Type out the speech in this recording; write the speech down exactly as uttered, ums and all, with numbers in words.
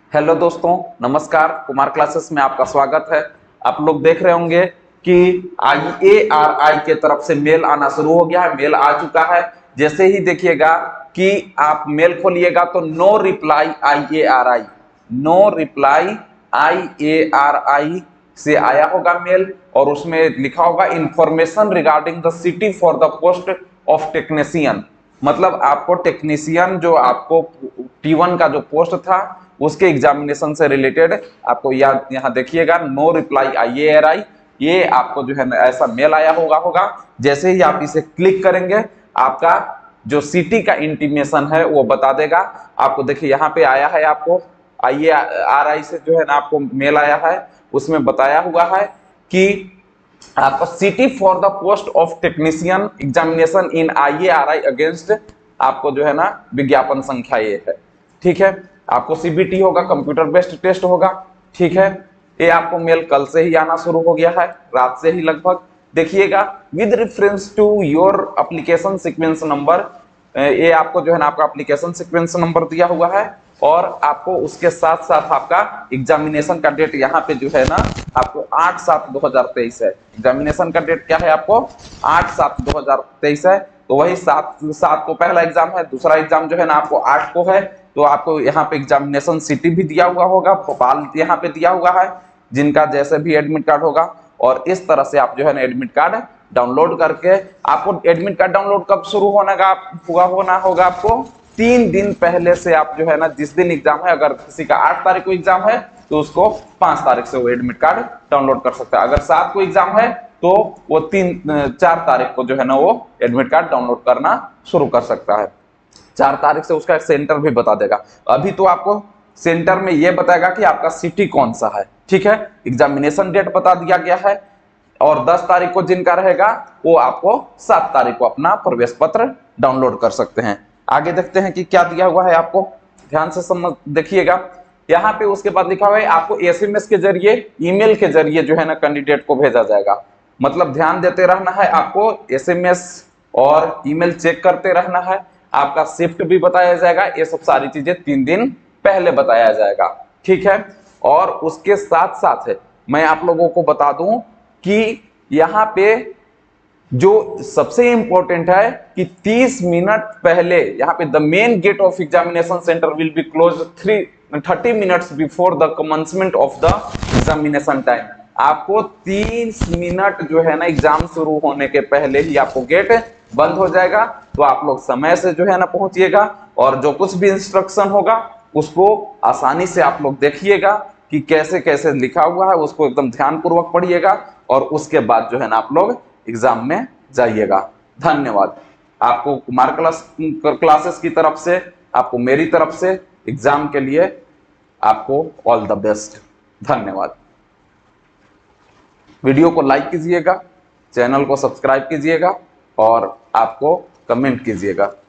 Hello दोस्तों, नमस्कार। Kumar classes में आपका स्वागत है। आप लोग देख रहे होंगे कि आई ए आर आई के तरफ से मेल आना शुरू हो गया है। मेल आ चुका है। जैसे ही देखिएगा कि आप मेल खोलिएगा तो no reply I A R I, no reply I A R I से आया होगा मेल, और उसमें लिखा होगा information regarding the city for the post of technician. मतलब आपको टेक्नीशियन जो आपको टी वन का जो पोस्ट था उसके एग्जामिनेशन से रिलेटेड आपको याद यहाँ देखिएगा no reply I A R I, ये आपको जो है ना ऐसा मेल आया होगा होगा जैसे ही आप इसे क्लिक करेंगे आपका जो सिटी का इंटीमेशन है वो बता देगा आपको। देखिए यहाँ पे आया है, आपको आई ए आर आई से जो है ना आपको मेल आया है, उसमें बताया हुआ है कि आपका city for the post of technician examination in I A R I against आपको जो है ना विज्ञापन संख्या ये है। ठीक है, आपको सी बी टी होगा, कंप्यूटर बेस्ड टेस्ट होगा। ठीक है, ये आपको मेल कल से ही आना शुरू हो गया है, रात से ही लगभग। देखिएगा with reference to your application sequence number, ये आपको जो है ना आपका एप्लीकेशन सीक्वेंस नंबर दिया हुआ है, और आपको उसके साथ साथ आपका एग्जामिनेशन का डेट यहाँ पे जो है ना आपको आठ सात दो हजार तेईस है। एग्जामिनेशन का डेट क्या है आपको? आठ सात दो हजार तेईस है। तो वही सात सात को पहला एग्जाम है, दूसरा एग्जाम जो है ना आपको आठ को है। तो आपको यहाँ पे एग्जामिनेशन सिटी भी दिया हुआ होगा, भोपाल यहाँ पे दिया हुआ है, जिनका जैसे भी एडमिट कार्ड होगा। और इस तरह से आप जो है ना एडमिट कार्ड डाउनलोड करके, आपको एडमिट कार्ड डाउनलोड कब शुरू होने का हुआ होना होगा आपको तीन दिन पहले से। आप जो है ना जिस दिन एग्जाम है, अगर किसी का आठ तारीख को एग्जाम है तो उसको पांच तारीख से वो एडमिट कार्ड डाउनलोड कर सकता है। अगर सात को एग्जाम है तो वो तीन चार तारीख को जो है ना वो एडमिट कार्ड डाउनलोड करना शुरू कर सकता है। चार तारीख से उसका सेंटर भी बता देगा। अभी तो आपको सेंटर में ये बताएगा कि आपका सिटी कौन सा है। ठीक है, एग्जामिनेशन डेट बता दिया गया है, और दस तारीख को जिनका रहेगा वो आपको सात तारीख को अपना प्रवेश पत्र डाउनलोड कर सकते हैं। आगे देखते हैं कि क्या दिया हुआ है आपको, ध्यान से समझ देखिएगा। यहाँ पे उसके बाद लिखा हुआ है आपको एस एम एस के जरिए, ईमेल के जरिए जो है ना कैंडिडेट को भेजा जाएगा। मतलब ध्यान देते रहना है आपको, एस एम एस और ईमेल चेक करते रहना है। आपका शिफ्ट भी बताया जाएगा, ये सब सारी चीजें तीन दिन पहले बताया जाएगा। ठीक है, और उसके साथ साथ है मैं आप लोगों को बता दूं कि यहाँ पे जो सबसे इंपॉर्टेंट है कि तीस मिनट पहले यहाँ पे the main gate of examination centre will be close three thirty minutes before the commencement of the examination time. आपको तीस मिनट जो है ना एग्जाम शुरू होने के पहले ही आपको गेट बंद हो जाएगा। तो आप लोग समय से जो है ना पहुंचिएगा, और जो कुछ भी इंस्ट्रक्शन होगा उसको आसानी से आप लोग देखिएगा कि कैसे कैसे लिखा हुआ है, उसको एकदम ध्यान पूर्वक पढ़िएगा, और उसके बाद जो है ना आप लोग एग्जाम में जाइएगा। धन्यवाद। आपको कुमार क्लास क्लासेस की तरफ से, आपको मेरी तरफ से एग्जाम के लिए आपको ऑल द बेस्ट। धन्यवाद। वीडियो को लाइक कीजिएगा, चैनल को सब्सक्राइब कीजिएगा, और आपको कमेंट कीजिएगा।